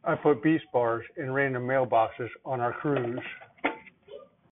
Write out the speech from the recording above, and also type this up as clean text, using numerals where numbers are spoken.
I put Beast bars in random mailboxes on our cruise.